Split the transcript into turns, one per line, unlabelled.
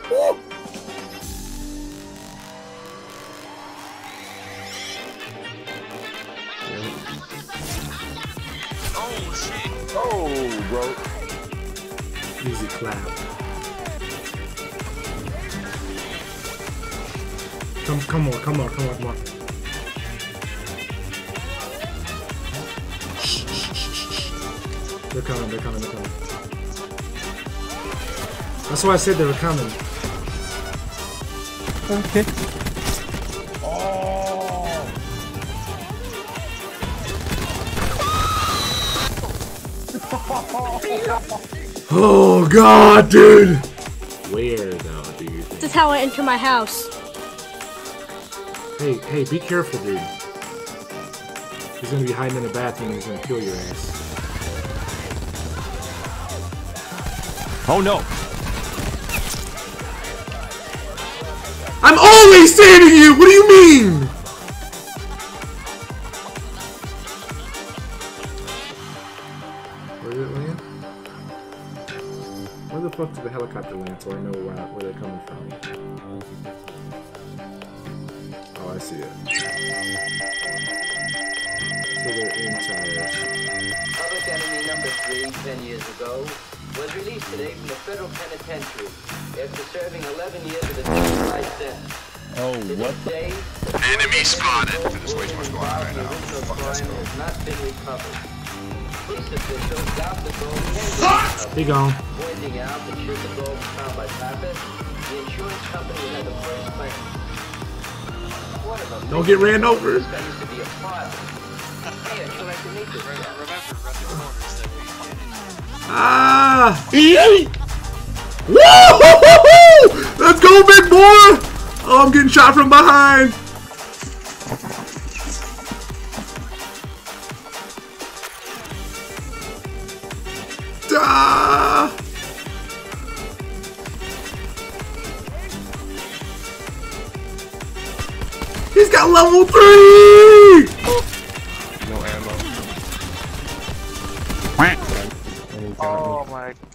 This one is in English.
Oh shit!
Oh, bro.
Easy clap. Come on. Shh. They're coming. That's why I said they were coming.
Okay.
Oh god, dude! Where though, dude?
This is how I enter my house.
Hey, be careful, dude. He's gonna be hiding in the bathroom and he's gonna kill your ass.
Oh no!
I'm always saving you! What do you mean? Where did it land? Where the fuck did the helicopter land so I know where they're coming from? Oh, I see it. So they're in tires.
Public enemy number 3, 10 years ago, was released today from the federal penitentiary after serving 11 years of a 25 sentence.
Oh, what
the?
Enemy spotted. There's way too much going on right now. Fuck, let's go.
Has not been recovered. Police officials doubt the gold can be
Be gone.
pointing out that should the gold be found by Pappas, the insurance company would have the first claim. What of a
Don't get ran over.
This guy used to be a father. Hey, I'd sure like to meet this guy.
Remember orders that we did.
Ah! Woo! Let's go, big boy! Oh, I'm getting shot from behind. Ah! He's got level 3!
No ammo.
Oh my